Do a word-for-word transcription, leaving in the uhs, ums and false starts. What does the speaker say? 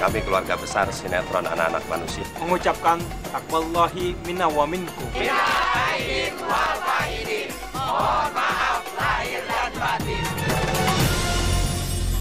kami keluarga besar sinetron Anak-Anak Manusia mengucapkan takwallahi minna wa minkum. Minal aidin wal faidin. Mohon maaf.